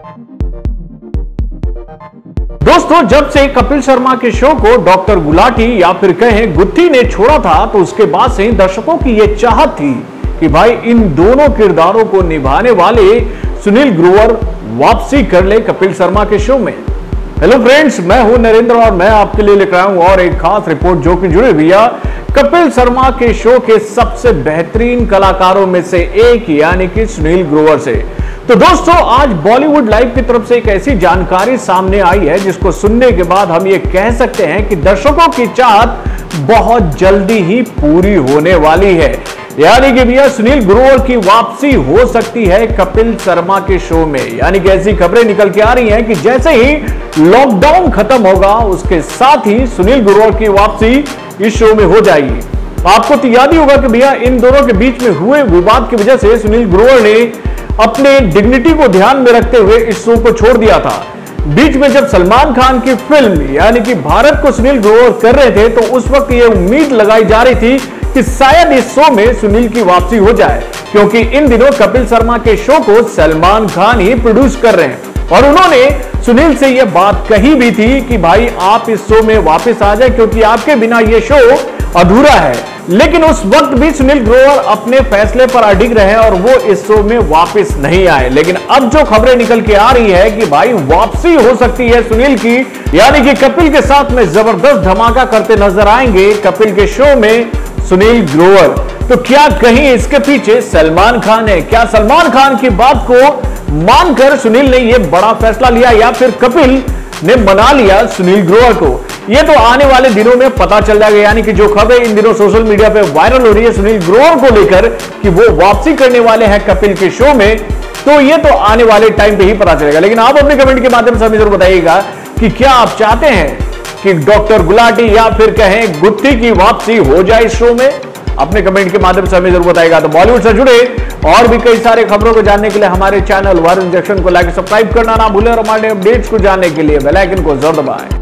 दोस्तों, जब से कपिल शर्मा के शो को डॉक्टर गुलाटी या फिर कहें गुत्थी ने छोड़ा था, तो उसके बाद से दर्शकों की यह चाहत थी कि भाई इन दोनों किरदारों को निभाने वाले सुनील ग्रोवर वापसी कर ले कपिल शर्मा के शो में। हेलो फ्रेंड्स, मैं हूं नरेंद्र और मैं आपके लिए लेकर आया हूं और एक खास रिपोर्ट जो कि जुड़े हुई है कपिल शर्मा के शो के सबसे बेहतरीन कलाकारों में से एक यानी कि सुनील ग्रोवर से। तो दोस्तों, आज बॉलीवुड लाइव की तरफ से एक ऐसी जानकारी सामने आई है जिसको सुनने के बाद हम ये कह सकते हैं कि दर्शकों की चाहत बहुत जल्दी ही पूरी होने वाली है, यानी कि भैया सुनील ग्रोवर की वापसी हो सकती है कपिल शर्मा के शो में। यानी कि ऐसी खबरें निकल के आ रही हैं कि जैसे ही लॉकडाउन खत्म होगा उसके साथ ही सुनील ग्रोवर की वापसी इस शो में हो जाएगी। आपको तो याद ही होगा कि भैया इन दोनों के बीच में हुए विवाद की वजह से सुनील ग्रोवर ने अपने डिग्निटी को ध्यान में रखते हुए इस शो को छोड़ दिया था। बीच में जब सलमान खान की फिल्म यानी कि भारत को सुनील ग्रोवर कर रहे थे, तो उस वक्त यह उम्मीद लगाई जा रही थी कि शायद इस शो में सुनील की वापसी हो जाए, क्योंकि इन दिनों कपिल शर्मा के शो को सलमान खान ही प्रोड्यूस कर रहे हैं और उन्होंने सुनील से यह बात कही भी थी कि भाई आप इस शो में वापस आ जाए, क्योंकि आपके बिना यह शो अधूरा है। लेकिन उस वक्त भी सुनील ग्रोवर अपने फैसले पर अडिग रहे और वो इस शो में वापस नहीं आए। लेकिन अब जो खबरें निकल के आ रही है कि भाई वापसी हो सकती है सुनील की, यानी कि कपिल के साथ में जबरदस्त धमाका करते नजर आएंगे कपिल के शो में सुनील ग्रोवर। तो क्या कहीं इसके पीछे सलमान खान है? क्या सलमान खान की बात को मानकर सुनील ने यह बड़ा फैसला लिया या फिर कपिल ने मना लिया सुनील ग्रोवर को? यह तो आने वाले दिनों में पता चल जाएगा। यानी कि जो खबरें इन दिनों सोशल मीडिया पे वायरल हो रही है सुनील ग्रोवर को लेकर कि वो वापसी करने वाले हैं कपिल के शो में, तो यह तो आने वाले टाइम पे ही पता चलेगा। लेकिन आप अपने कमेंट के माध्यम से हमें जरूर बताइएगा कि क्या आप चाहते हैं कि डॉक्टर गुलाटी या फिर कहें गुत्थी की वापसी हो जाए इस शो में? अपने कमेंट के माध्यम से हमें जरूर बताइएगा। तो बॉलीवुड से जुड़े और भी कई सारे खबरों को जानने के लिए हमारे चैनल वायरल जंक्शन को लाइक सब्सक्राइब करना ना भूलें और हमारे अपडेट्स को जानने के लिए बेल आइकन को जरूर दबाएं।